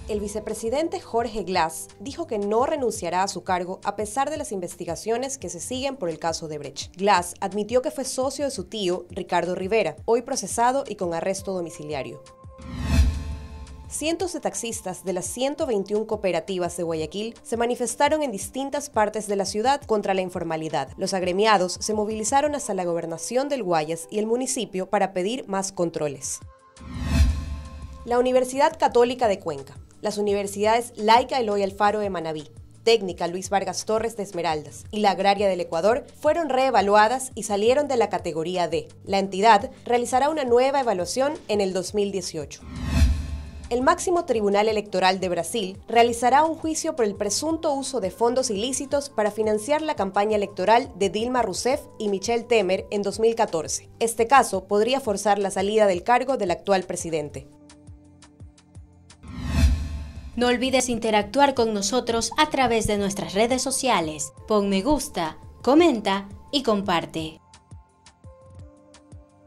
El vicepresidente Jorge Glass dijo que no renunciará a su cargo a pesar de las investigaciones que se siguen por el caso de Brecht. Glass admitió que fue socio de su tío, Ricardo Rivera, hoy procesado y con arresto domiciliario. Cientos de taxistas de las 121 cooperativas de Guayaquil se manifestaron en distintas partes de la ciudad contra la informalidad. Los agremiados se movilizaron hasta la gobernación del Guayas y el municipio para pedir más controles. La Universidad Católica de Cuenca, las universidades Laica Eloy Alfaro de Manabí, Técnica Luis Vargas Torres de Esmeraldas y la Agraria del Ecuador fueron reevaluadas y salieron de la categoría D. La entidad realizará una nueva evaluación en el 2018. El máximo tribunal electoral de Brasil realizará un juicio por el presunto uso de fondos ilícitos para financiar la campaña electoral de Dilma Rousseff y Michel Temer en 2014. Este caso podría forzar la salida del cargo del actual presidente. No olvides interactuar con nosotros a través de nuestras redes sociales. Pon me gusta, comenta y comparte.